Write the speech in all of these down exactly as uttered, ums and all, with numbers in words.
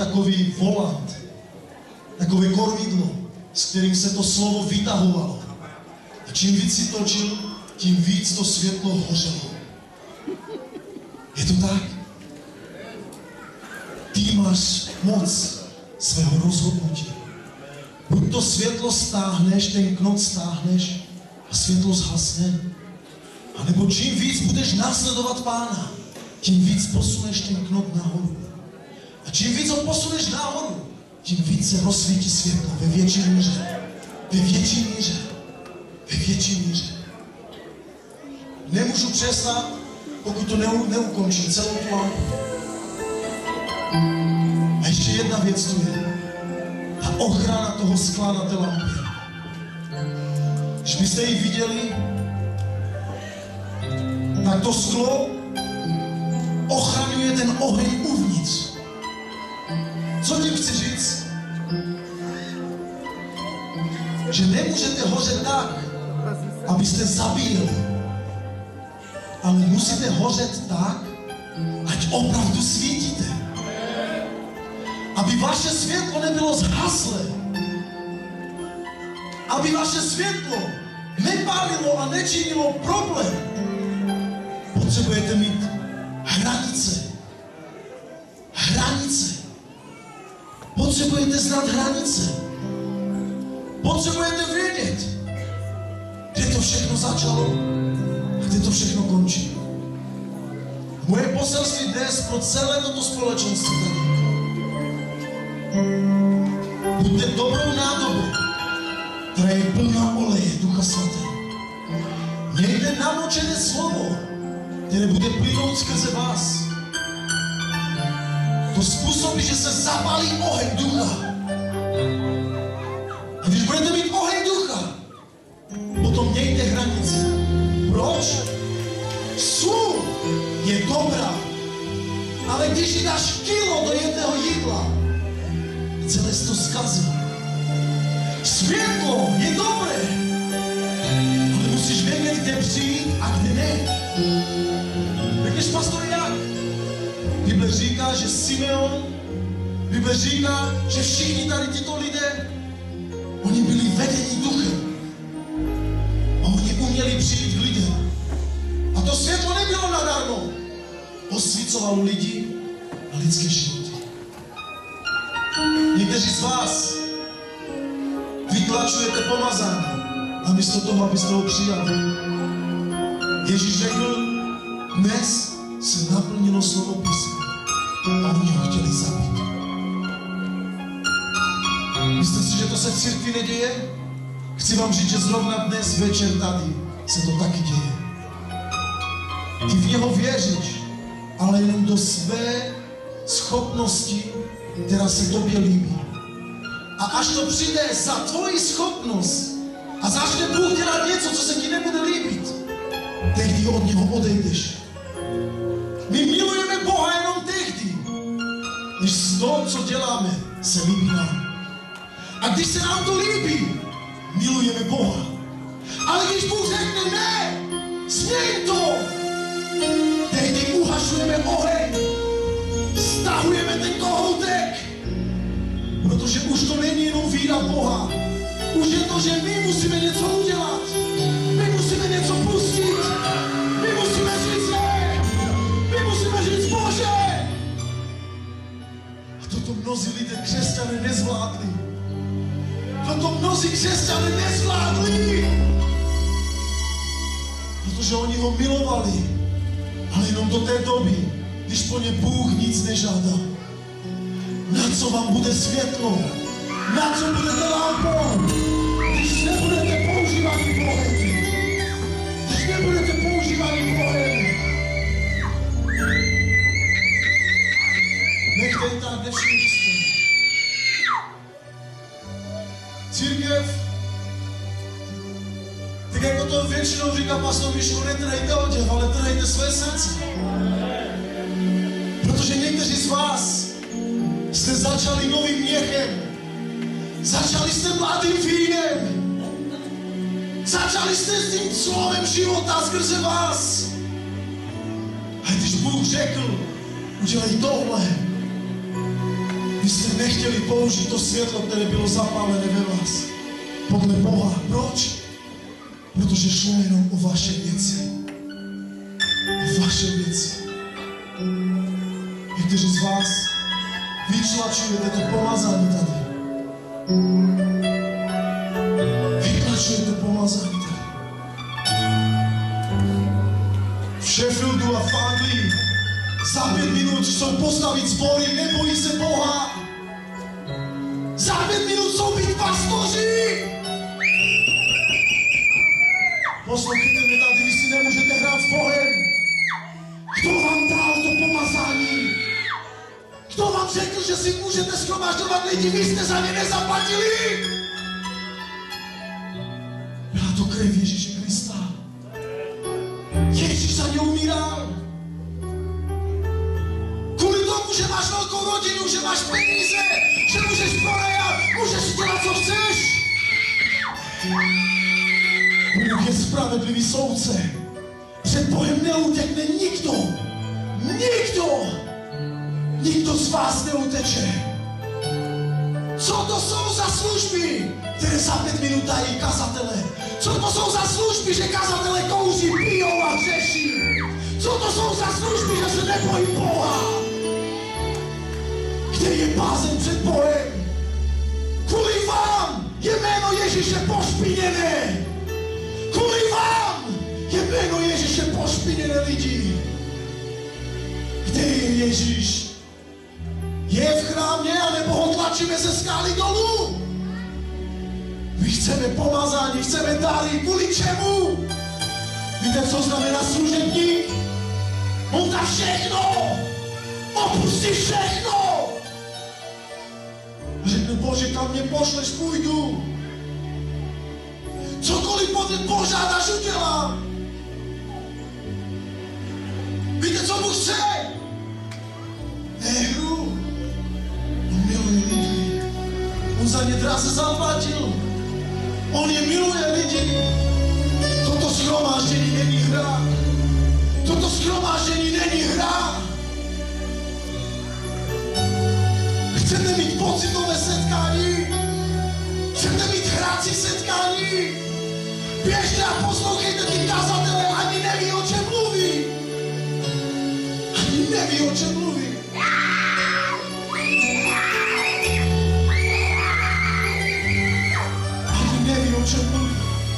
takový volant, takové kormidlo, s kterým se to slovo vytahovalo. A čím víc si točil, tím víc to světlo hořelo. Je to tak? Ty máš moc svého rozhodnutí. Buď to světlo stáhneš, ten knot stáhneš a světlo zhasne. A nebo čím víc budeš následovat Pána, tím víc posuneš ten knot nahoru. A čím víc ho posuneš nahoru, tím víc se rozsvítí světlo ve větší míře. Ve větší míře. Ve větší míře. Nemůžu přestat, pokud to neu, neukončím celou tu lampu. A ještě jedna věc tu je. Ta ochrana toho skla na té lampě. Když byste ji viděli, tak to sklo ochraňuje ten oheň uvnitř. Co tím chci říct? Že nemůžete hořet tak, abyste zabíjeli. Ale musíte hořet tak, ať opravdu svítíte. Aby vaše světlo nebylo zhaslé. Aby vaše světlo nepálilo a nečinilo problém. Potřebujete mít hranice. Hranice. Potřebujete znát hranice. Potřebujete vědět, kde to všechno začalo a kde to všechno končí. Moje poselství dnes pro celé toto společenství tady. Buďte dobrou nádobou, která je plná oleje Ducha Svatého. Mějte namočené slovo, které bude plynout skrze vás. To způsobí, že se zapálí oheň Ducha. A když budete mít oheň Ducha, potom mějte hranice. Proč? Sůl je dobrá, ale když ji dáš kilo do jedného jídla, celé se to zkazí. Světlo je dobré, ale musíš vědět, kde přijít a kde ne. Řekneš, pastor, jak? Bible říká, že Simeon, Bible říká, že všichni tady tyto lidé, oni byli vedeni duchem. A oni uměli přijít k lidem. A to světlo nebylo nadarmo. Osvícovalo lidi a lidské životy. Někteří z vás vytlačujete pomazání a místo toho, abyste ho přijali. Ježíš řekl, dnes se naplnilo slovo písma a oni ho chtěli zabít. Myslíte si, že to se v církvi neděje? Chci vám říct, že zrovna dnes večer tady se to taky děje. Ty v něho věříš, ale jenom do své schopnosti, která se tobě líbí. A až to přijde za tvoji schopnost a začne Bůh dělat něco, co se ti nebude líbit, tehdy od něho odejdeš. My milujeme Boha jenom tehdy, když to, co děláme, se líbí nám. A když se nám to líbí, milujeme Boha. Ale když Bůh řekne ne, směj to, tehdy uhašujeme oheň, stahujeme ten kohoutek, protože už to není jenom víra Boha. Už je to, že my musíme něco udělat. My musíme něco pustit. My musíme říct ne. My musíme říct Bože. A toto mnozí lidé křesťané nezvládli. Toto mnozí křesťané nezvládli. Protože oni ho milovali. Ale jenom do té doby, když po ně Bůh nic nežádá. Na co vám bude světlo? Na co budete lampou? Když nebudete používaný Bohem. Když nebudete používaný Bohem. Nechte jen tak, nevšimli jste. Církev, tak jako to většinou říká pastor Miško, netrhejte oděv, ale trhejte své srdce. Protože někteří z vás jste začali novým měchem. Začali jste mladým vínem. Začali jste s tím slovem života skrze vás. A když Bůh řekl, udělej tohle, Vy jste nechtěli použít to světlo, které bylo zapálené ve vás. Podle Boha. Proč? Protože šlo jenom o vaše věci. O vaše věci. Někteří z vás vytlačujete to pomazání tady. Vytlačujete pomazání tady. V Sheffieldu a v Anglii za pět minut chcou postavit sbory, nebojí se Boha. Za pět minut jsou být pastoři. Poslouchejte mě tady, vy si nemůžete hrát s Bohem. Kdo vám dal to pomazání? Kdo vám řekl, že si můžete shromažďovat lidi, vy jste za ně nezaplatili? Byla to krev Ježíše Krista. Ježíš za ně umíral. Kvůli tomu, že máš velkou rodinu, že máš peníze, že můžeš prodejat, můžeš dělat, co chceš. Bůh je spravedlivý soudce. Před Bohem neutekne nikdo. Nikdo. Nikdo z vás neuteče. Co to jsou za služby, které za pět minut dají kazatele? Co to jsou za služby, že kazatele kouří, pijou a hřeší? Co to jsou za služby, že se nebojí Boha? Kde je bázeň před Bohem? Kvůli vám je jméno Ježíše pošpiněné. Kvůli vám je jméno Ježíše pošpiněné lidi. Kde je Ježíš? Je v chrámě, anebo ho tlačíme ze skály dolů? My chceme pomazání, chceme dary, kvůli čemu? Víte, co znamená služebník? On dá všechno! Opustí všechno! Řekne, Bože, kam mě pošleš, půjdu. Cokoliv požádáš, udělám. Víte, co Bůh chce? Nehru. On miluje lidi. On za ně draze zaplatil. On je miluje lidi. Toto shromáždění není hra. Toto shromáždění není hra. Chcete mít pocitové setkání? Chcete mít hrací setkání? Běžte a poslouchejte ty kazatele, ani neví, o čem mluví. Ani neví, o čem mluví. Ani neví, o čem mluví.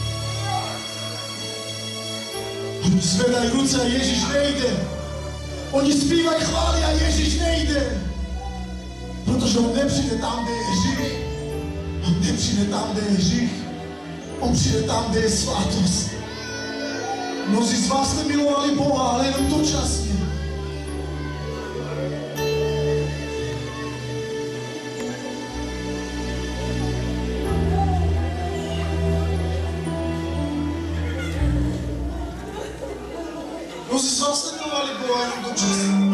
Oni zvedají ruce a Ježíš nejde. Oni zpívají chvály a Ježíš nejde. Protože on nepřijde tam, kde je hřích. On nepřijde tam, kde je hřích. On přijde tam, kde je svátost. Mnozí z vás jste milovali Boha, ale jenom dočasně. Mnozí z vás jste milovali Boha, jenom dočasně.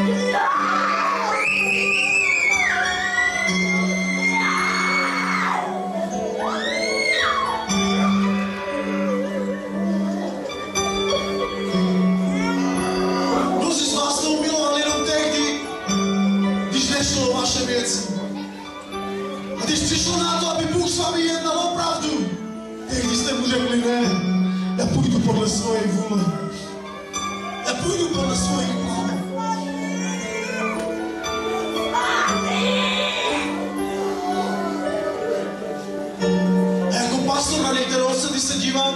A když přišlo na to, aby Bůh s vámi jednal opravdu, tehdy jste mu řekli, ne, já půjdu podle svoje vůle. Já půjdu podle svojich plánů. A jako pastor na některé otce, když se dívám,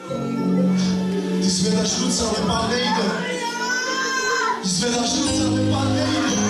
ty zvedáš ruce, ale Pán nejde. Ty zvedáš ruce, ale Pán nejde.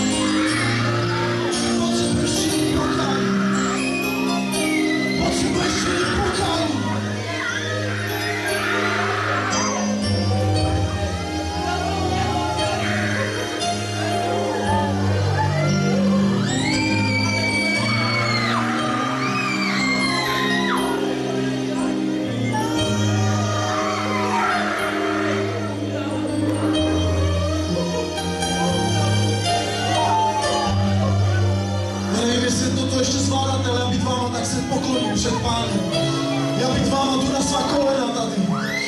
Před Pánem. Já bych váma tu na svá kolena tady.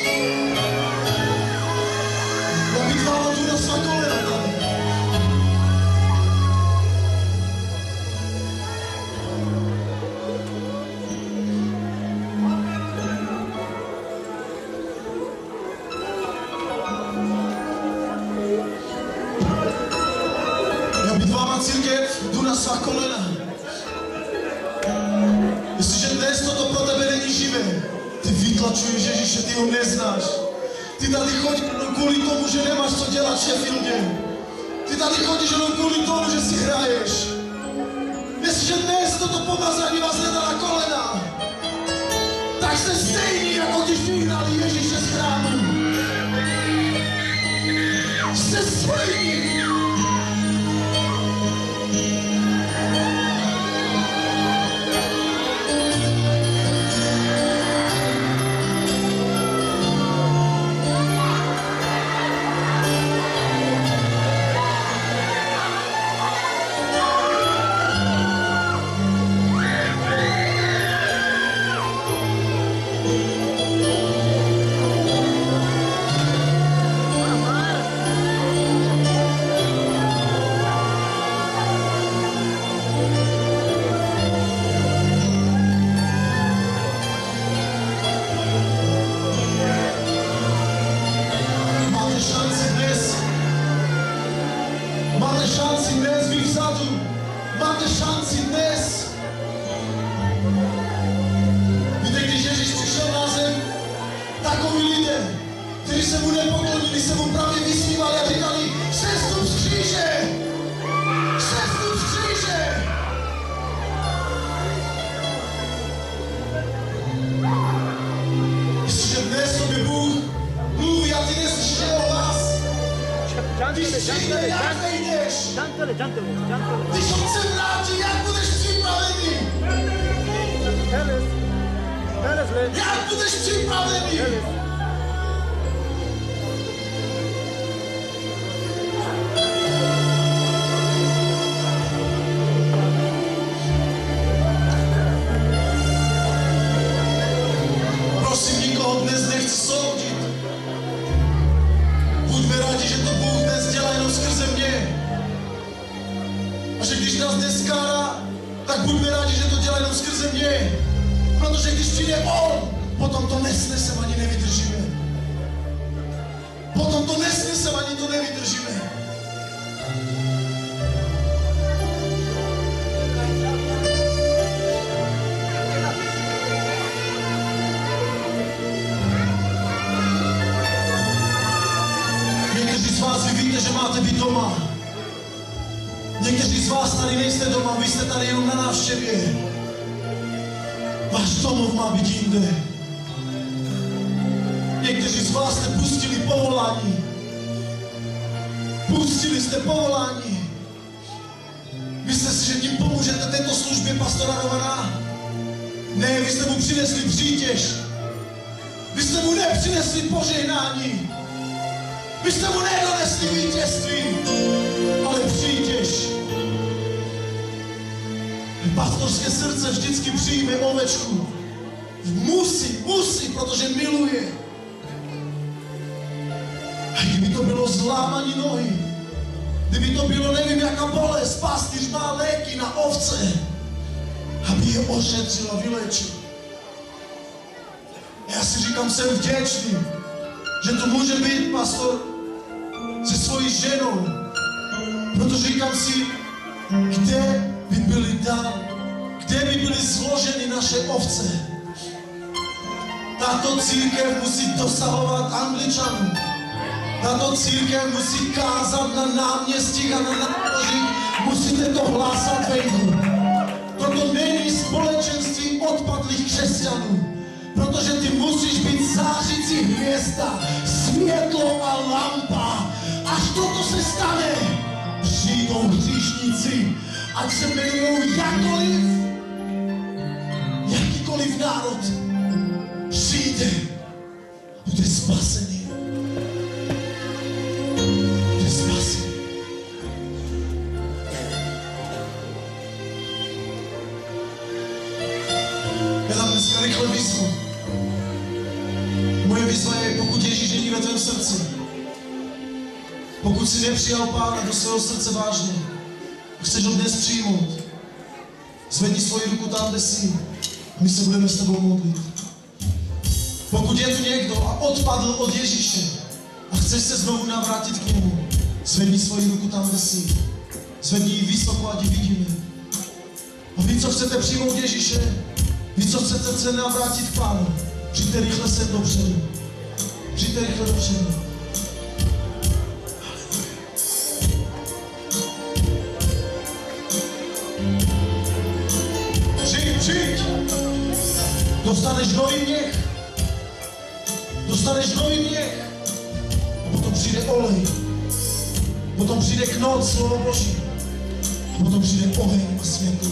Já bych váma tu na svá kolena tady. svá kolena. Jestliže dnes toto pro tebe není živé, ty vytlačuješ Ježíše, ty ho neznáš. Ty tady chodíš jenom kvůli tomu, že nemáš co dělat v Sheffieldě. Ty tady chodíš jenom kvůli tomu, že si hraješ. Jestliže dnes toto pomazání vás nedá na kolena, tak jste stejní, jako když vyhnali Ježíše z chrámu. Jste stejní. Když on se vrátí, jak budeš připravený? Jak budeš připravený? Prosím, nikoho dnes nechci soudit. Buďme rádi, že to Bůh dnes dělá jenom skrze mě. A že když nás dnes kárá, tak buďme rádi, že to dělá jenom skrze mě. Protože když přijde on, potom to nesnesem ani nevydržíme. Potom to nesnesem ani to nevydržíme. Někteří z vás, vy víte, že máte být doma. Někteří z vás tady nejste doma, vy jste tady jenom na návštěvě. Váš domov má být jinde. Někteří z vás jste pustili povolání. Pustili jste povolání. Myslíte si, že tím pomůžete této službě pastora Romana? Ne, vy jste mu přinesli přítěž. Vy jste mu nepřinesli požehnání. Vy jste mu nedonesli vítězství, ale přítěž. Pastorské srdce vždycky přijme ovečku. Musí, musí, protože miluje. A kdyby to bylo zlámaní nohy, kdyby to bylo, nevím, jaká bolest, pastýř má léky na ovce, aby je ošetřil a vylečil. Já si říkám, jsem vděčný, že to může být pastor se svojí ženou, protože říkám si, kde by byly dál, kde by byly zloženy naše ovce. Tato církev musí dosahovat Angličanů. Tato církev musí kázat na náměstích a na nábořích. Musíte to hlásat venku. Toto není společenství odpadlých křesťanů. Protože ty musíš být zářící hvězda, světlo a lampa. Až toto se stane, přijdou hříšníci, ať se jmenují jakoliv, jakýkoliv národ, přijde, bude spasený. Bude spasený. Já dám dneska rychle výzvu. Moje výzva je, pokud Ježíš není ve tvém srdci, pokud jsi nepřijal Pána do svého srdce vážně, chceš ho dnes přijmout, zvedni svoji ruku tam, kde jsi, a my se budeme s tebou modlit. Pokud je tu někdo a odpadl od Ježíše a chceš se znovu navrátit k němu, zvedni svoji ruku tam, kde jsi. Zvedni ji vysoko, ať ji vidíme. co chcete přijmout Ježíše, vy, co chcete se navrátit k Pánu, přijďte rychle sem dopředu. Přijďte rychle dopředu. Přijď, přijď. Dostaneš nový měch. Dostaneš nový měch. A potom přijde olej. Potom přijde knoc slovo Boží. A potom přijde oheň a světlo.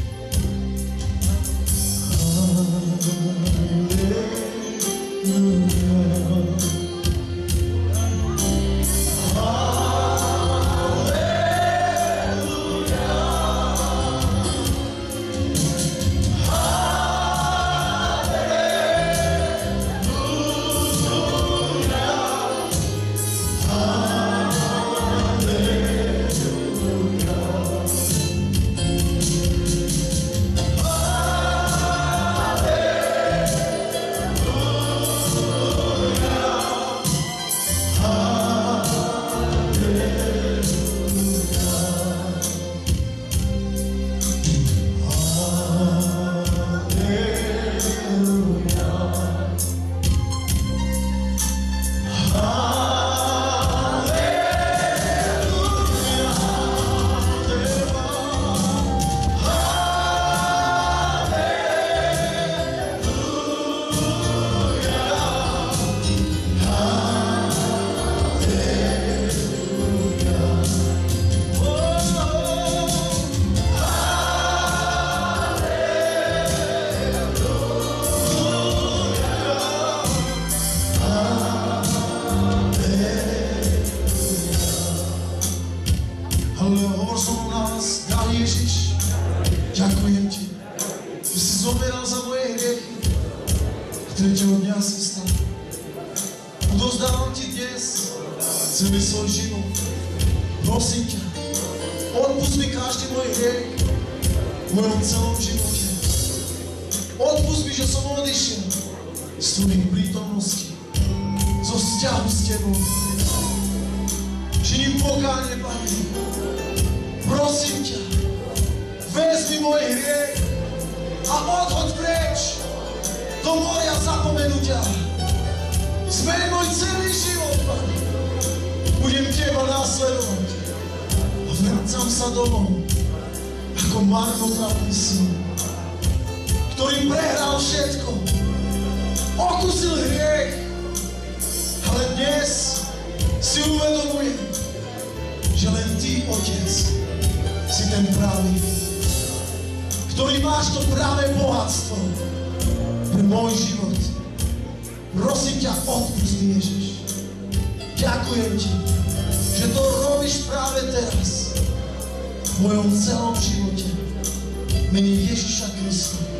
Hovor som u nás, drahý Ježiš, ďakujem ti, že si zoberal za moje hriechy a tretieho dňa si vstal. Odovzdávam ti dnes celý svoj život. Prosím ťa, odpusť mi každý môj hriech v mojom celom živote. Odpusť mi, že som odišiel z tvojich prítomností, zo vzťahu s tebou. Činím pokánie, Pane. Prosím ťa, vezmi môj hriech a odhoď preč do moria zapomenutia. Zmeň môj celý život, Pane. Budem teba následovať a vracam sa domov ako marnotratný syn, ktorý prehral všetko, okusil hriech, ale dnes si uvedomujem, že len ty, Otec, si ten pravý, ktorý máš to pravé bohatstvo pre môj život. Prosím ťa, odpusť mi, Ježiš. Ďakujem ti, že to robíš práve teraz v mojom celom živote. V mene Ježiša Krista.